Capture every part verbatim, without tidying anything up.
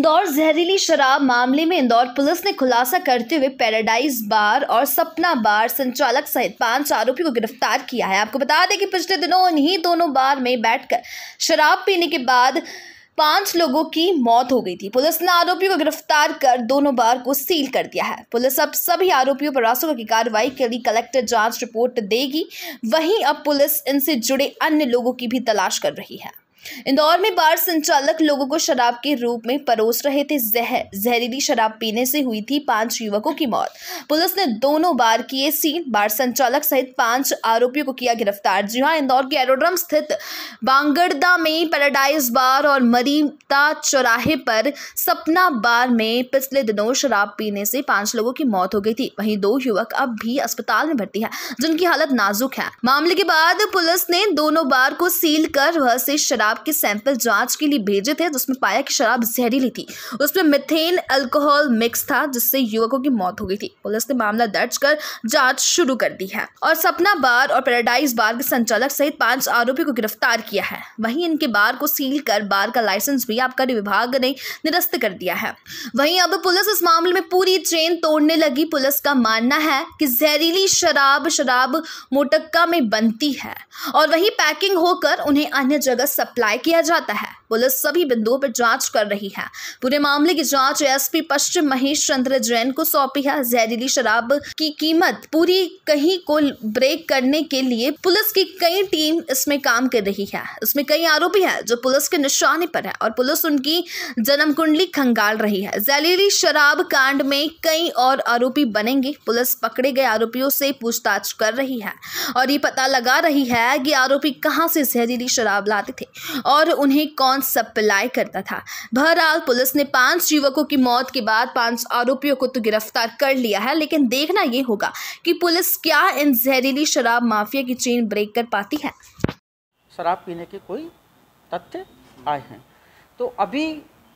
इंदौर जहरीली शराब मामले में इंदौर पुलिस ने खुलासा करते हुए पैराडाइज बार और सपना बार संचालक सहित पांच आरोपियों को गिरफ्तार किया है। आपको बता दें कि पिछले दिनों इन्हीं दोनों बार में बैठकर शराब पीने के बाद पांच लोगों की मौत हो गई थी। पुलिस ने आरोपियों को गिरफ्तार कर दोनों बार को सील कर दिया है। पुलिस अब सभी आरोपियों पर रासुका की कार्रवाई के लिए कलेक्टर जांच रिपोर्ट देगी। वहीं अब पुलिस इनसे जुड़े अन्य लोगों की भी तलाश कर रही है। इंदौर में बार संचालक लोगों को शराब के रूप में परोस रहे थे। जहर जहरीली शराब पीने से हुई थी पांच युवकों की मौत। पुलिस ने दोनों बार किए सील। बार संचालक सहित पांच आरोपियों को किया गिरफ्तार। जी हां, इंदौर के एरोड्रम स्थित बांगड़दा में पैराडाइज बार और मरीता चौराहे पर सपना बार में पिछले दिनों शराब पीने से पांच लोगों की मौत हो गई थी। वहीं दो युवक अब भी अस्पताल में भर्ती है, जिनकी हालत नाजुक है। मामले के बाद पुलिस ने दोनों बार को सील कर वह से शराब के सैंपल जांच के लिए भेजे थे, जिसमें पाया कि शराब जहरीली थी। उसमें मिथेन अल्कोहल मिक्स था, जिससे युवकों की मौत हो गई थी। पुलिस ने मामला दर्ज कर जांच शुरू कर दी है और सपना बार और पैराडाइज बार के संचालक सहित पांच आरोपियों को गिरफ्तार किया है। वहीं इनके बार को सील कर बार का लाइसेंस भी आबकारी विभाग ने निरस्त कर दिया है। वहीं अब पुलिस इस मामले में पूरी चेन तोड़ने लगी। पुलिस का मानना है कि जहरीली शराब शराब मोटक्का में बनती है और वही पैकिंग होकर उन्हें अन्य जगह सप्लाई किया जाता है। पुलिस सभी बिंदुओं पर जांच कर रही है। पूरे मामले की जांच एसपी पश्चिम महेश चंद्र जैन को सौंपी है। जहरीली शराब की कीमत पूरी कहीं को ब्रेक करने के लिए पुलिस की कई टीम इसमें काम कर रही है। इसमें कई आरोपी हैं जो पुलिस के निशाने पर है और पुलिस उनकी जन्म कुंडली खंगाल रही है। जहरीली शराब कांड में कई और आरोपी बनेंगे। पुलिस पकड़े गए आरोपियों से पूछताछ कर रही है और ये पता लगा रही है कि आरोपी कहां से जहरीली शराब लाते थे और उन्हें कौन सप्लाई करता था। बहरहाल पुलिस ने पांच युवकों की मौत के बाद पांच आरोपियों को तो गिरफ्तार कर लिया है, लेकिन देखना यह होगा कि पुलिस क्या इन जहरीली शराब माफिया की चेन ब्रेक कर पाती है। शराब पीने के कोई तथ्य आए हैं तो अभी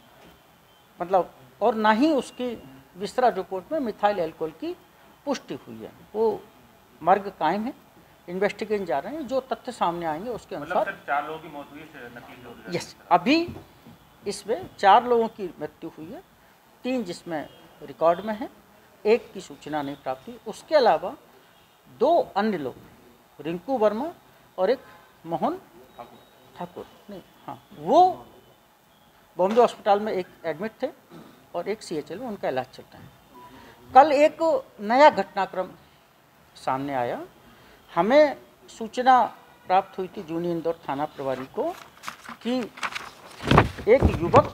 मतलब और ना ही उसकी विस्तृत रिपोर्ट में मिथाइल अल्कोहल की पुष्टि हुई है। वो मार्ग कायम है, इन्वेस्टिगेशन जा रहे हैं। जो तथ्य सामने आएंगे उसके अनुसार चार लोगों की मौत हुई है नकली। यस, अभी इसमें चार लोगों की मृत्यु हुई है, तीन जिसमें रिकॉर्ड में है, एक की सूचना नहीं प्राप्त हुई। उसके अलावा दो अन्य लोग, रिंकू वर्मा और एक मोहन ठाकुर नहीं हाँ वो बॉम्बे अस्पताल में एक एडमिट थे और एक सीएचएल में उनका इलाज चल रहा है। कल एक नया घटनाक्रम सामने आया। हमें सूचना प्राप्त हुई थी जूनी इंदौर थाना प्रभारी को कि एक युवक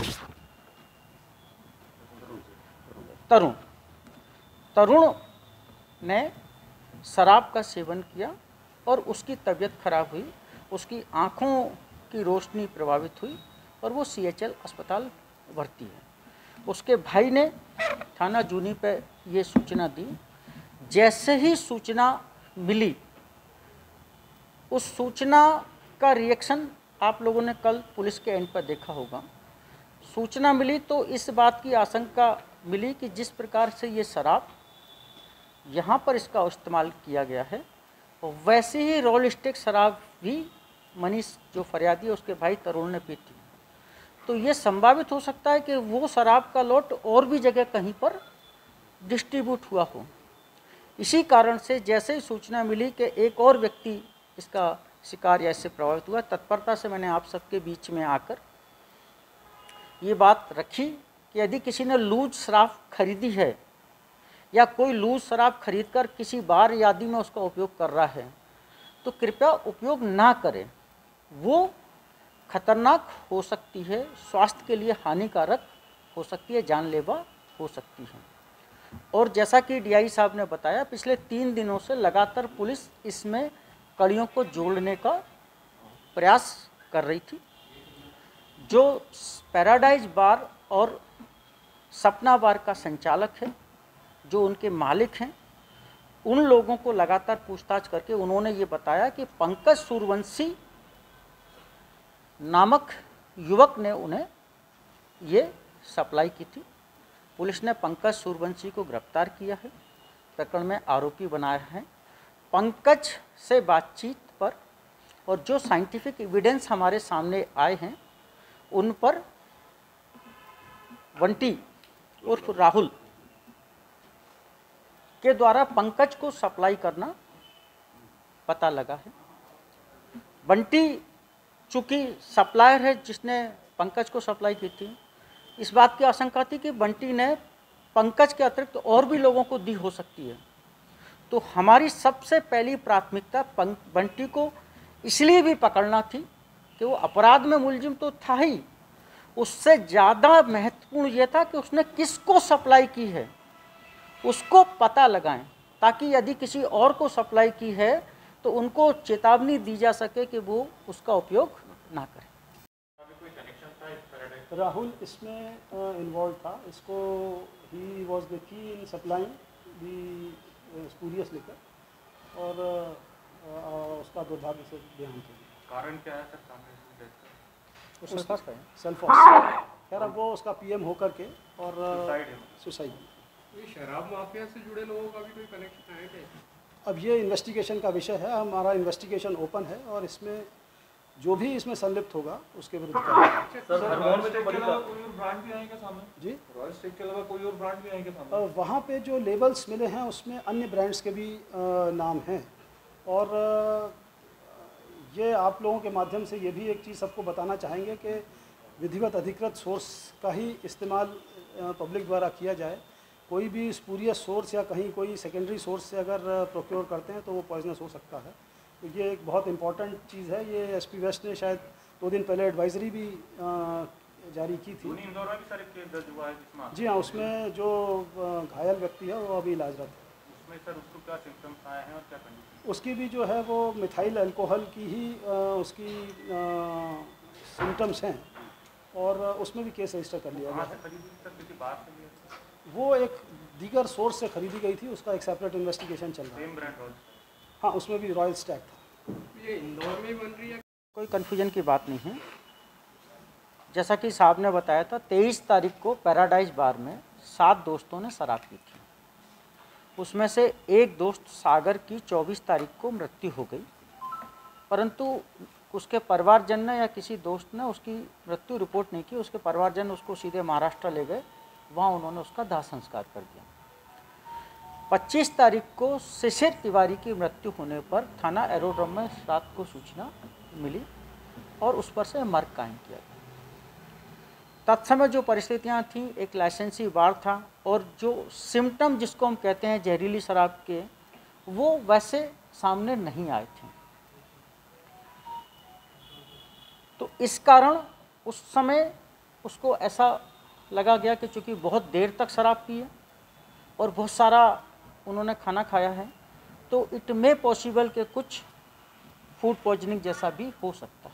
तरुण तरुण ने शराब का सेवन किया और उसकी तबीयत खराब हुई, उसकी आँखों की रोशनी प्रभावित हुई और वो सीएचएल अस्पताल भर्ती है। उसके भाई ने थाना जूनी पे ये सूचना दी। जैसे ही सूचना मिली, उस सूचना का रिएक्शन आप लोगों ने कल पुलिस के एंड पर देखा होगा। सूचना मिली तो इस बात की आशंका मिली कि जिस प्रकार से ये शराब यहाँ पर इसका इस्तेमाल किया गया है, वैसे ही रोल स्टिक शराब भी मनीष जो फरियादी है उसके भाई तरुण ने पी थी। तो ये संभावित हो सकता है कि वो शराब का लोट और भी जगह कहीं पर डिस्ट्रीब्यूट हुआ हो। इसी कारण से जैसे ही सूचना मिली कि एक और व्यक्ति इसका शिकार या इससे प्रभावित हुआ, तत्परता से मैंने आप सबके बीच में आकर ये बात रखी कि यदि किसी ने लूज शराब खरीदी है या कोई लूज शराब खरीदकर किसी बार या आदि में उसका उपयोग कर रहा है तो कृपया उपयोग ना करें। वो खतरनाक हो सकती है, स्वास्थ्य के लिए हानिकारक हो सकती है, जानलेवा हो सकती है। और जैसा कि डीआई साहब ने बताया, पिछले तीन दिनों से लगातार पुलिस इसमें कड़ियों को जोड़ने का प्रयास कर रही थी। जो पैराडाइज बार और सपना बार का संचालक है, जो उनके मालिक हैं, उन लोगों को लगातार पूछताछ करके उन्होंने ये बताया कि पंकज सूर्यवंशी नामक युवक ने उन्हें ये सप्लाई की थी। पुलिस ने पंकज सूर्यवंशी को गिरफ्तार किया है, प्रकरण में आरोपी बनाया है। पंकज से बातचीत पर और जो साइंटिफिक एविडेंस हमारे सामने आए हैं उन पर बंटी उर्फ राहुल के द्वारा पंकज को सप्लाई करना पता लगा है। बंटी चूंकि सप्लायर है जिसने पंकज को सप्लाई की थी, इस बात की आशंका थी कि बंटी ने पंकज के अतिरिक्त तो और भी लोगों को दी हो सकती है। तो हमारी सबसे पहली प्राथमिकता बंटी को इसलिए भी पकड़ना थी कि वो अपराध में मुलजिम तो था ही, उससे ज़्यादा महत्वपूर्ण ये था कि उसने किसको सप्लाई की है उसको पता लगाएं, ताकि यदि किसी और को सप्लाई की है तो उनको चेतावनी दी जा सके कि वो उसका उपयोग ना करें। राहुल इसमें इन्वॉल्व था, इसको ही was the key in supplying the spurious liquor और uh, उसका दुर्भाग्य से देहांत हो गया। कारण क्या है सर? कांग्रेस सेल्फ ऑफ खैर अब वो उसका पीएम होकर के और सुसाइड। ये शराब माफिया से जुड़े लोगों का भी कोई कनेक्शन है क्या? अब ये इन्वेस्टिगेशन का विषय है, हमारा इन्वेस्टिगेशन ओपन है और इसमें जो भी इसमें संलिप्त होगा उसके विरुद्ध कार्रवाई। सर हरमोन में तो बड़ी कोई और ब्रांड भी आएंगे सामने? जी, रॉयल स्टिक के अलावा कोई और ब्रांड भी आएंगे सामने? वहाँ पे जो लेबल्स मिले हैं उसमें अन्य ब्रांड्स के भी आ, नाम हैं और आ, ये आप लोगों के माध्यम से ये भी एक चीज़ सबको बताना चाहेंगे कि विधिवत अधिकृत सोर्स का ही इस्तेमाल पब्लिक द्वारा किया जाए। कोई भी स्पूरियस सोर्स या कहीं कोई सेकेंडरी सोर्स से अगर प्रोक्योर करते हैं तो वो पॉइजनस हो सकता है। तो ये एक बहुत इंपॉर्टेंट चीज़ है। ये एसपी वेस्ट ने शायद दो दिन पहले एडवाइजरी भी आ, जारी की थी। इंदौर में भी सारे केस दर्ज हुआ है जिसमें? जी हाँ, उसमें जो घायल व्यक्ति है वो अभी इलाजरत है। उसमें सर उसको क्या सिम्टम्स आए हैं और क्या कंडीशन? उसकी भी जो है वो मिथाइल अल्कोहल की ही आ, उसकी सिम्टम्स हैं और उसमें भी केस रजिस्टर कर लिया गया है। खरीदी सर किसी बात से लिया? वो एक दीगर सोर्स से खरीदी गई थी, उसका एक सेपरेट इन्वेस्टिगेशन चल रहा है। Same brand Royal? हाँ, उसमें भी रॉयल स्टैग था। ये इंदौर में बन रही है? कोई कन्फ्यूजन की बात नहीं है। जैसा कि साहब ने बताया था, तेईस तारीख को पैराडाइज बार में सात दोस्तों ने शराब पी थी। उसमें से एक दोस्त सागर की चौबीस तारीख को मृत्यु हो गई, परंतु उसके परिवारजन ने या किसी दोस्त ने उसकी मृत्यु रिपोर्ट नहीं की। उसके परिवारजन उसको सीधे महाराष्ट्र ले गए, वहाँ उन्होंने उसका दाह संस्कार कर दिया। पच्चीस तारीख को शिशिर तिवारी की मृत्यु होने पर थाना एरोड्रम में रात को सूचना मिली और उस पर से मर्ग कायम किया गया। तत्समय जो परिस्थितियाँ थीं, एक लाइसेंसी बार था और जो सिम्टम जिसको हम कहते हैं जहरीली शराब के, वो वैसे सामने नहीं आए थे। तो इस कारण उस समय उसको ऐसा लगा गया कि चूँकि बहुत देर तक शराब पी है और बहुत सारा उन्होंने खाना खाया है, तो इट मे पॉसिबल कि कुछ फूड पॉइजनिंग जैसा भी हो सकता है।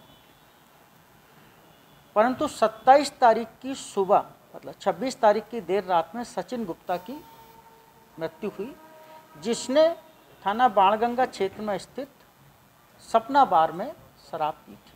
परंतु सत्ताईस तारीख की सुबह मतलब छब्बीस तारीख की देर रात में सचिन गुप्ता की मृत्यु हुई, जिसने थाना बाणगंगा क्षेत्र में स्थित सपना बार में शराब पी थी।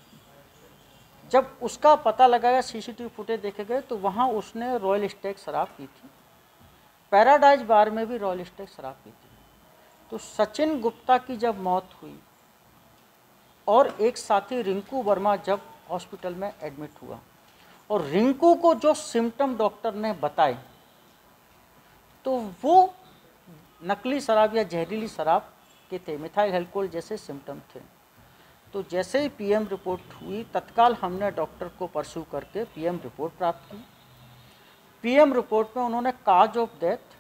जब उसका पता लगाया, सीसीटीवी फुटेज देखे गए, तो वहाँ उसने रॉयल स्टैग शराब पी थी। पैराडाइज बार में भी रॉयल स्टैग शराब पी थी। तो सचिन गुप्ता की जब मौत हुई और एक साथी रिंकू वर्मा जब हॉस्पिटल में एडमिट हुआ और रिंकू को जो सिम्टम डॉक्टर ने बताए, तो वो नकली शराब या जहरीली शराब के थे, मिथाइल अल्कोहल जैसे सिम्टम थे। तो जैसे ही पीएम रिपोर्ट हुई, तत्काल हमने डॉक्टर को परस्यू करके पीएम रिपोर्ट प्राप्त की। पीएम रिपोर्ट में उन्होंने cause of death,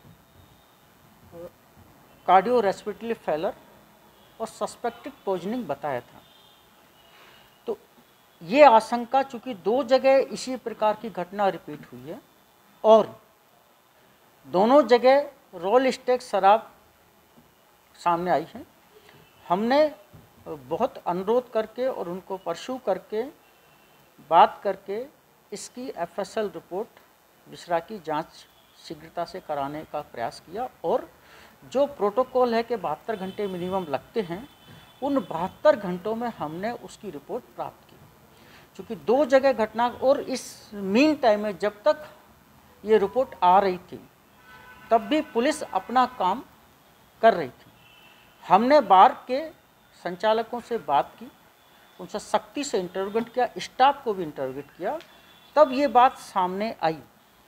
cardio respiratory failure और सस्पेक्टेड पॉइजनिंग बताया था। तो ये आशंका, चूँकि दो जगह इसी प्रकार की घटना रिपीट हुई है और दोनों जगह रॉयल स्टैग शराब सामने आई है, हमने बहुत अनुरोध करके और उनको परस्यू करके बात करके इसकी एफएसएल रिपोर्ट विसरा की जांच शीघ्रता से कराने का प्रयास किया और जो प्रोटोकॉल है कि बहत्तर घंटे मिनिमम लगते हैं, उन बहत्तर घंटों में हमने उसकी रिपोर्ट प्राप्त की। चूँकि दो जगह घटना और इस मीन टाइम में जब तक ये रिपोर्ट आ रही थी तब भी पुलिस अपना काम कर रही थी। हमने बार के संचालकों से बात की, उनसे सख्ती से इंटरोगेट किया, स्टाफ को भी इंटरोगेट किया, तब ये बात सामने आई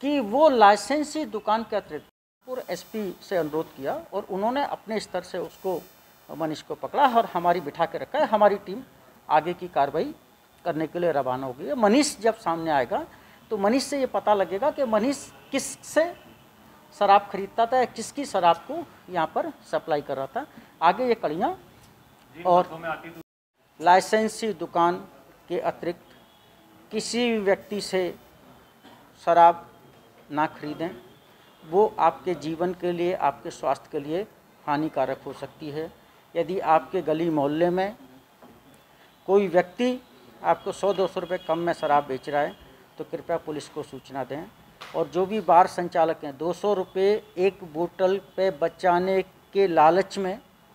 कि वो लाइसेंसी दुकान के अतिरिक्त पूर्व एसपी से अनुरोध किया और उन्होंने अपने स्तर से उसको मनीष को पकड़ा और हमारी बिठा के रखा है। हमारी टीम आगे की कार्रवाई करने के लिए रवाना हो गई है। मनीष जब सामने आएगा तो मनीष से ये पता लगेगा कि मनीष किस से शराब खरीदता था या किसकी शराब को यहाँ पर सप्लाई कर रहा था। आगे ये कड़ियाँ और लाइसेंसी दुकान के अतिरिक्त किसी भी व्यक्ति से शराब ना खरीदें, वो आपके जीवन के लिए, आपके स्वास्थ्य के लिए हानिकारक हो सकती है। यदि आपके गली मोहल्ले में कोई व्यक्ति आपको सौ दो सौ रुपये कम में शराब बेच रहा है तो कृपया पुलिस को सूचना दें। और जो भी बार संचालक हैं, दो सौ रुपये एक बोतल पे बचाने के लालच में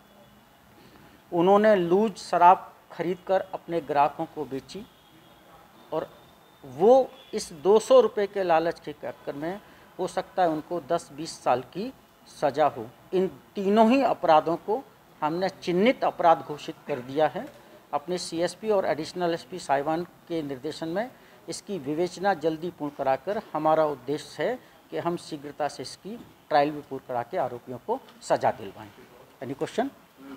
उन्होंने लूज शराब खरीद कर अपने ग्राहकों को बेची और वो इस दो सौ रुपये के लालच के चक्कर में हो सकता है उनको दस बीस साल की सज़ा हो। इन तीनों ही अपराधों को हमने चिन्हित अपराध घोषित कर दिया है। अपने सीएसपी और एडिशनल एसपी साहिवान के निर्देशन में इसकी विवेचना जल्दी पूर्ण कराकर हमारा उद्देश्य है कि हम शीघ्रता से इसकी ट्रायल भी पूर्ण करा के आरोपियों को सजा दिलवाएं। Any question?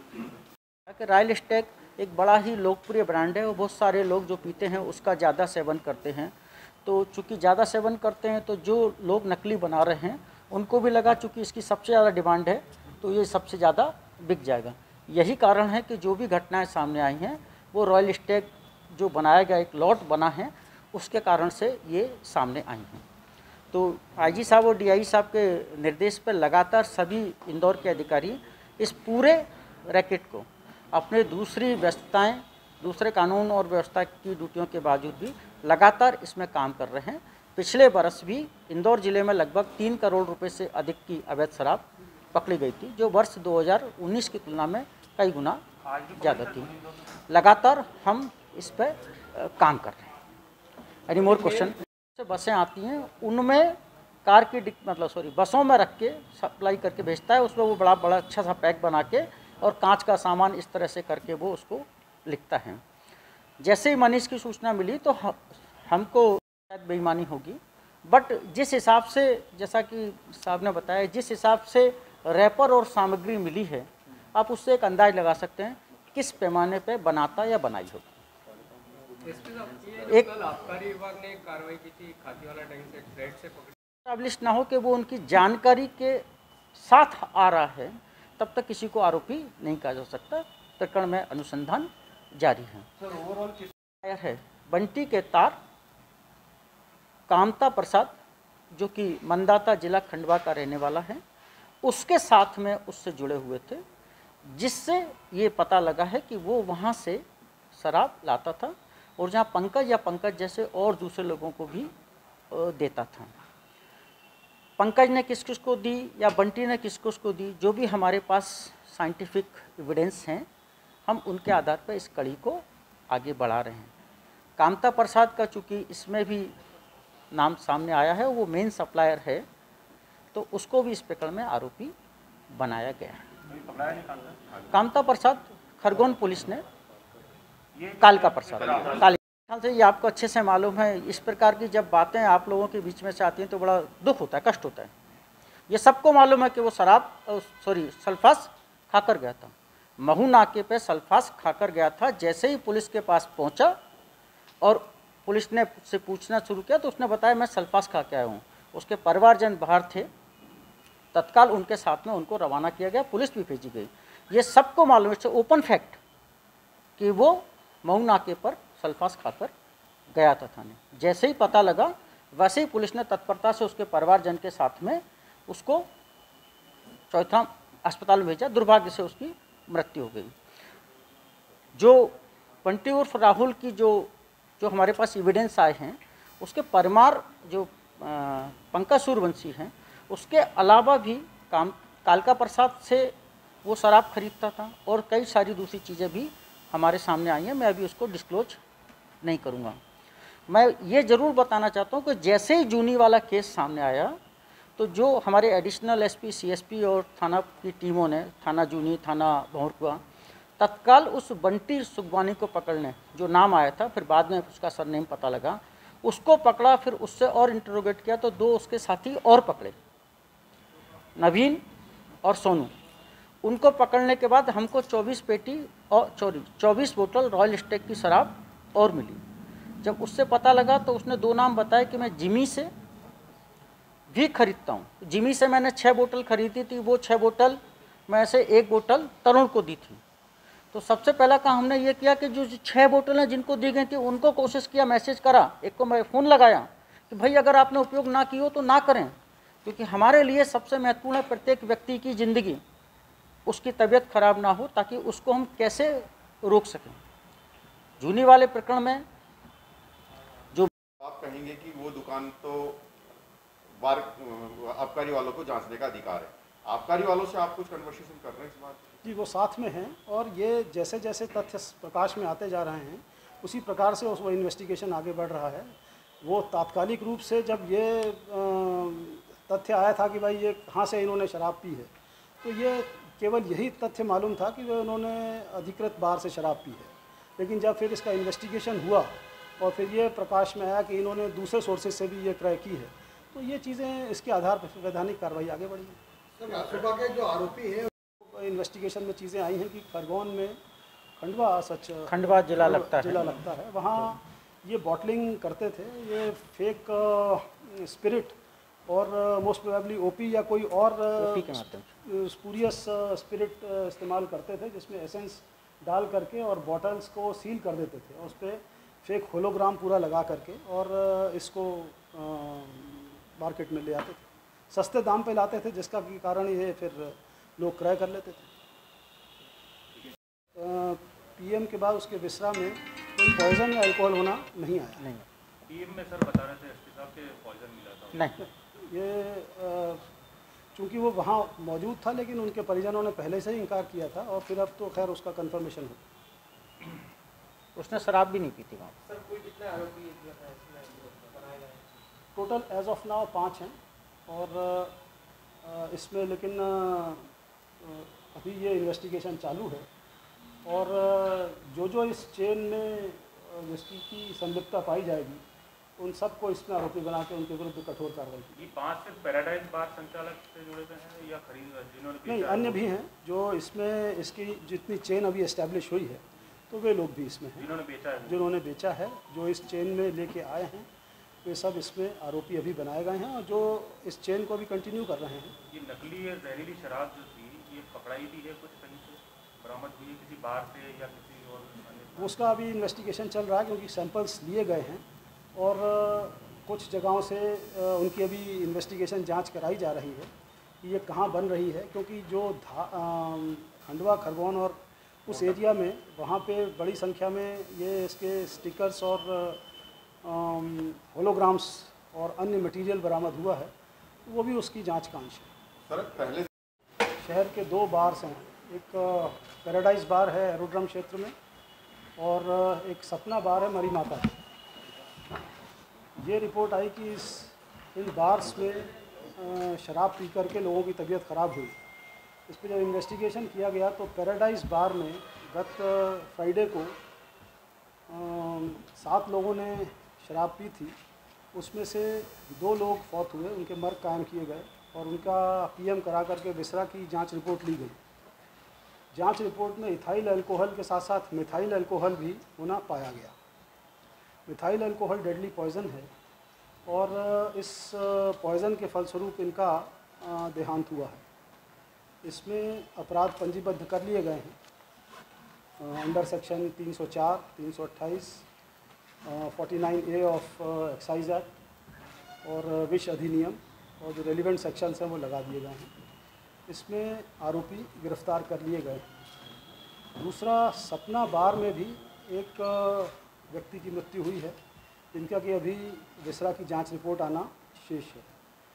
रॉयल स्टैग एक बड़ा ही लोकप्रिय ब्रांड है और बहुत सारे लोग जो पीते हैं उसका ज़्यादा सेवन करते हैं। तो चूँकि ज़्यादा सेवन करते हैं तो जो लोग नकली बना रहे हैं उनको भी लगा चूँकि इसकी सबसे ज़्यादा डिमांड है तो ये सबसे ज़्यादा बिक जाएगा। यही कारण है कि जो भी घटनाएं सामने आई हैं वो रॉयल स्टैग जो बनाया गया एक लॉट बना है उसके कारण से ये सामने आई हैं। तो आईजी साहब और डीआई साहब के निर्देश पर लगातार सभी इंदौर के अधिकारी इस पूरे रैकेट को अपने दूसरी व्यस्तताएं, दूसरे कानून और व्यवस्था की ड्यूटियों के बावजूद भी लगातार इसमें काम कर रहे हैं। पिछले वर्ष भी इंदौर ज़िले में लगभग तीन करोड़ रुपए से अधिक की अवैध शराब पकड़ी गई थी, जो वर्ष दो हज़ार उन्नीस की तुलना में कई गुना ज़्यादा थी। लगातार हम इस पर काम कर रहे हैं। Any more question? बसें आती हैं उनमें कार की मतलब सॉरी बसों में रख के सप्लाई करके भेजता है। उसमें वो बड़ा बड़ा अच्छा सा पैक बना के और कांच का सामान इस तरह से करके वो उसको लिखता है। जैसे ही मनीष की सूचना मिली तो हमको शायद बेईमानी होगी, बट जिस हिसाब से, जैसा कि साहब ने बताया, जिस हिसाब से रैपर और सामग्री मिली है आप उससे एक अंदाज लगा सकते हैं किस पैमाने पे बनाता या बनाई होगी। एक आबकारी विभाग ने कार्रवाई की थी खादी वाला ढंग से ट्रेड से पकड़ी, एस्टैब्लिश ना हो कि वो उनकी जानकारी के साथ आ रहा है तब तक किसी को आरोपी नहीं कहा जा सकता। प्रकरण में अनुसंधान जारी है। सर ओवरऑल है बंटी के तार कामता प्रसाद जो कि मंदाता जिला खंडवा का रहने वाला है, उसके साथ में उससे जुड़े हुए थे, जिससे ये पता लगा है कि वो वहाँ से शराब लाता था और जहाँ पंकज या पंकज जैसे और दूसरे लोगों को भी देता था। पंकज ने किस किस को दी या बंटी ने किस किस को दी, जो भी हमारे पास साइंटिफिक एविडेंस हैं, हम उनके आधार पर इस कड़ी को आगे बढ़ा रहे हैं। कामता प्रसाद का चूँकि इसमें भी नाम सामने आया है, वो मेन सप्लायर है, तो उसको भी इस प्रकरण में आरोपी बनाया गया है। कामता प्रसाद खरगोन पुलिस ने कालका प्रसाद काली ख्याल से ये आपको अच्छे से मालूम है। इस प्रकार की जब बातें आप लोगों के बीच में से आती हैं तो बड़ा दुख होता है, कष्ट होता है। ये सबको मालूम है कि वो शराब सॉरी सल्फास खाकर गया था, महू नाके पे सल्फास खाकर गया था। जैसे ही पुलिस के पास पहुंचा और पुलिस ने से पूछना शुरू किया तो उसने बताया मैं सल्फास खा के आया हूँ। उसके परिवारजन बाहर थे, तत्काल उनके साथ में उनको रवाना किया गया, पुलिस भी भेजी गई। ये सबको मालूम है, ओपन फैक्ट, कि वो महू नाके पर सल्फास खाकर गया था थाने। जैसे ही पता लगा वैसे ही पुलिस ने तत्परता से उसके परिवारजन के साथ में उसको चौथा अस्पताल में भेजा। दुर्भाग्य से उसकी मृत्यु हो गई। जो बंटी उर्फ राहुल की जो जो हमारे पास एविडेंस आए हैं, उसके परमार जो पंकज सूर्यवंशी हैं, उसके अलावा भी काम कालका प्रसाद से वो शराब खरीदता था और कई सारी दूसरी चीज़ें भी हमारे सामने आई हैं। मैं अभी उसको डिस्क्लोज नहीं करूँगा। मैं ये ज़रूर बताना चाहता हूँ कि जैसे ही जूनी वाला केस सामने आया तो जो हमारे एडिशनल एसपी, सीएसपी और थाना की टीमों ने, थाना जूनी, थाना भौरकुआ, तत्काल उस बंटी सुखवानी को पकड़ने, जो नाम आया था, फिर बाद में उसका सरनेम पता लगा, उसको पकड़ा, फिर उससे और इंटरोगेट किया तो दो उसके साथी और पकड़े, नवीन और सोनू। उनको पकड़ने के बाद हमको चौबीस पेटी और चौरी चौबीस बोतल रॉयल स्टेग की शराब और मिली। जब उससे पता लगा तो उसने दो नाम बताए कि मैं जिमी से भी खरीदता हूँ। जिमी से मैंने छः बोतल खरीदी थी, वो छः बोतल मैं से एक बोतल तरुण को दी थी। तो सबसे पहला काम हमने ये किया कि जो छः बोतलें जिनको दी गई थी उनको कोशिश किया, मैसेज करा, एक को मैं फ़ोन लगाया कि भाई अगर आपने उपयोग ना की हो तो ना करें, क्योंकि हमारे लिए सबसे महत्वपूर्ण है प्रत्येक व्यक्ति की ज़िंदगी, उसकी तबीयत खराब ना हो, ताकि उसको हम कैसे रोक सकें। जूनी वाले प्रकरण में जो आप कहेंगे कि वो दुकान तो बार आबकारी वालों को जांचने का अधिकार है, आबकारी वालों से आप कुछ कन्वर्सेशन कर रहे हैं इस बात? जी, वो साथ में हैं और ये जैसे जैसे तथ्य प्रकाश में आते जा रहे हैं उसी प्रकार से उस वो इन्वेस्टिगेशन आगे बढ़ रहा है। वो तात्कालिक रूप से जब ये तथ्य आया था कि भाई ये कहाँ से इन्होंने शराब पी है, तो ये केवल यही तथ्य मालूम था कि वे उन्होंने अधिकृत बार से शराब पी है। लेकिन जब फिर इसका इन्वेस्टिगेशन हुआ और फिर ये प्रकाश में आया कि इन्होंने दूसरे सोर्सेज से भी ये क्रय की है, तो ये चीज़ें इसके आधार पर वैधानिक कार्रवाई आगे बढ़ी है। सर, रासुका के जो आरोपी हैं, इन्वेस्टिगेशन में चीज़ें आई हैं कि खरगोन में खंडवा सच खंडवा जिला लगता है जिला लगता है वहाँ ये बॉटलिंग करते थे, ये फेक स्पिरिट और मोस्ट प्रोबेबली ओपी या कोई और स्पूरियस स्पिरिट इस्तेमाल करते थे, जिसमें एसेंस डाल करके और बॉटल्स को सील कर देते थे और उस पर फेक होलोग्राम पूरा लगा करके और इसको मार्केट में ले आते थे, सस्ते दाम पे लाते थे, जिसका के कारण ये फिर लोग क्रय कर लेते थे। पीएम के बाद उसके विश्राम में कोई पॉइजन या अल्कोहल होना नहीं आया। नहीं, पीएम में सर बता रहे थे एसपी साहब के पॉइजन मिला था। नहीं, ये चूँकि वो वहाँ मौजूद था, लेकिन उनके परिजनों ने पहले से ही इनकार किया था और फिर अब तो खैर उसका कंफर्मेशन हो। उसने शराब भी नहीं पी थी वहाँ। सर, कोई कितने आरोपी इसमें बनाए गए? टोटल एज ऑफ नाउ पाँच हैं और इसमें लेकिन अभी ये इन्वेस्टिगेशन चालू है और जो जो इस चेन में जिसकी की संलिप्तता पाई जाएगी उन सबको इसमें आरोपी बना के उनके विरुद्ध कठोर कार्रवाई की। ये पांच सिर्फ पैराडाइज बार संचालक से जुड़े हुए हैं या खरीद जिन्होंने नहीं, अन्य भी हैं जो इसमें, इसकी जितनी चेन अभी एस्टैब्लिश हुई है तो वे लोग भी इसमें हैं जिन्होंने बेचा है। जिन्होंने बेचा है, जो इस चेन में लेके आए हैं, वे सब इसमें आरोपी अभी बनाए गए हैं और जो इस चेन को भी कंटिन्यू कर रहे हैं। ये नकली या जहरीली शराब जो थी, ये पकड़ाई भी है कुछ कहीं से, बरामद हुई है किसी बार से या किसी और? उसका अभी इन्वेस्टिगेशन चल रहा है क्योंकि सैंपल्स लिए गए हैं और कुछ जगहों से उनकी अभी इन्वेस्टिगेशन जांच कराई जा रही है कि ये कहाँ बन रही है, क्योंकि जो खंडवा खरगोन और उस एरिया में वहाँ पे बड़ी संख्या में ये इसके स्टिकर्स और होलोग्राम्स और अन्य मटेरियल बरामद हुआ है, वो भी उसकी जांच का अंश है। सर, पहले शहर के दो बार्स हैं, एक पैराडाइज बार है एरोड्रम क्षेत्र में और एक सपना बार है मरी माता। ये रिपोर्ट आई कि इस इन बार्स में शराब पी करके लोगों की तबीयत ख़राब हुई। इस पर जब इन्वेस्टिगेशन किया गया तो पैराडाइज बार में गत फ्राइडे को सात लोगों ने शराब पी थी, उसमें से दो लोग फौत हुए, उनके मर्ग कायम किए गए और उनका पीएम करा करके विसरा की जांच रिपोर्ट ली गई। जांच रिपोर्ट में इथाइल अल्कोहल के साथ साथ मिथाइल अल्कोहल भी होना पाया गया। मिथाइल अल्कोहल डेडली पॉइज़न है और इस पॉइज़न के फलस्वरूप इनका देहांत हुआ है। इसमें अपराध पंजीबद्ध कर लिए गए हैं अंडर सेक्शन तीन सौ चार, तीन सौ अट्ठाईस, उनचास ए ऑफ एक्साइज एक्ट और विष अधिनियम और जो रेलिवेंट सेक्शंस हैं वो लगा दिए गए हैं। इसमें आरोपी गिरफ्तार कर लिए गए। दूसरा, सपना बार में भी एक व्यक्ति की मृत्यु हुई है, जिनका कि अभी विसरा की जांच रिपोर्ट आना शेष है।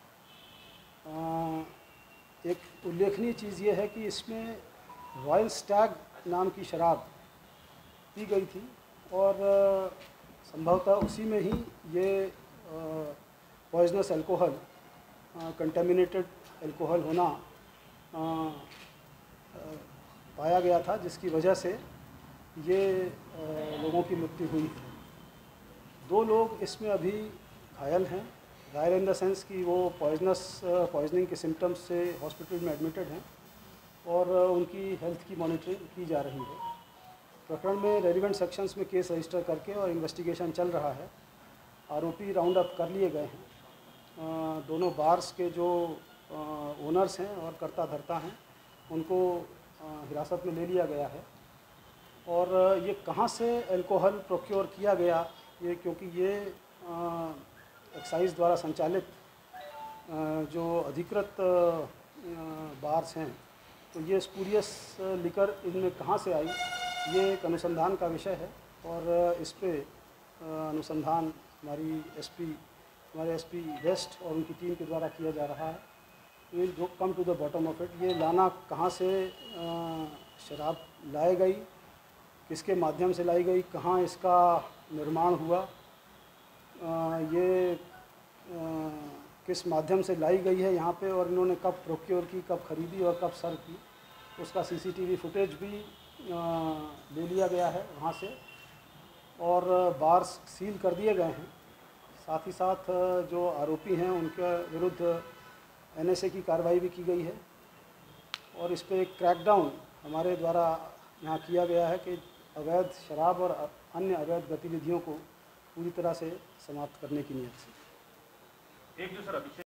एक उल्लेखनीय चीज़ ये है कि इसमें रॉयल स्टैग नाम की शराब पी गई थी और संभवतः उसी में ही ये पॉइजनस अल्कोहल, कंटेमिनेटेड अल्कोहल होना आ, आ, पाया गया था, जिसकी वजह से ये आ, लोगों की मृत्यु हुई है। दो लोग इसमें अभी घायल हैं, घायल इन द सेंस कि वो पॉइजनस पॉइजनिंग के सिम्टम्स से हॉस्पिटल में एडमिटेड हैं और उनकी हेल्थ की मॉनिटरिंग की जा रही है। प्रकरण में रेलिवेंट सेक्शंस में केस रजिस्टर करके और इन्वेस्टिगेशन चल रहा है। आरोपी राउंड अप कर लिए गए हैं। अ, दोनों बार्स के जो ओनर्स हैं और कर्ता धर्ता हैं उनको अ, हिरासत में ले लिया गया है। और ये कहाँ से अल्कोहल प्रोक्योर किया गया, ये क्योंकि ये एक्साइज द्वारा संचालित अ, जो अधिकृत बार्स हैं, तो ये स्पूरियस लिकर इनमें कहाँ से आई, ये एक अनुसंधान का विषय है। और इस पे अनुसंधान हमारी एसपी हमारे एसपी वेस्ट और उनकी टीम के द्वारा किया जा रहा है। Will come to the bottom of it. ये लाना कहाँ से अ, शराब लाई गई, किसके माध्यम से लाई गई, कहाँ इसका निर्माण हुआ, आ, ये आ, किस माध्यम से लाई गई है यहाँ पे, और इन्होंने कब प्रोक्योर की, कब खरीदी और कब सर्व की, उसका सीसीटीवी फुटेज भी आ, ले लिया गया है वहाँ से। और बार्स सील कर दिए गए हैं। साथ ही साथ जो आरोपी हैं उनके विरुद्ध एनएसए की कार्रवाई भी की गई है। और इस पे एक क्रैकडाउन हमारे द्वारा यहाँ किया गया है कि अवैध शराब और अन्य अवैध गतिविधियों को पूरी तरह से समाप्त करने की नीयत से। एक जो सर अभिषेक